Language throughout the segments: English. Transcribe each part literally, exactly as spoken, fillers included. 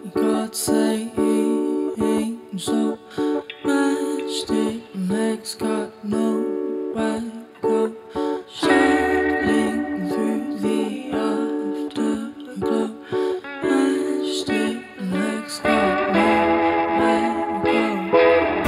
God say he ain't so matchstick legs got nowhere to go, shuffling through the afterglow. Matchstick legs got nowhere to go.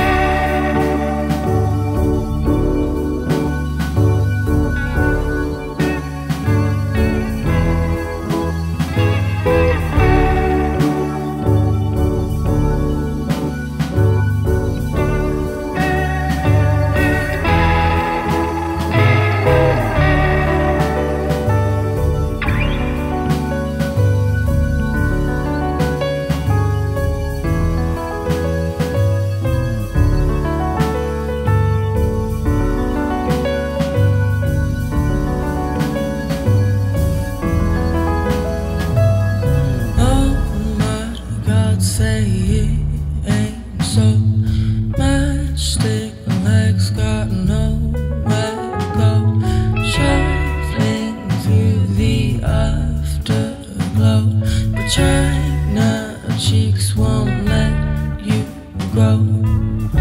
Say it ain't so. Matchstick legs got nowhere to go, shuffling through the afterglow. But China cheeks won't let you grow.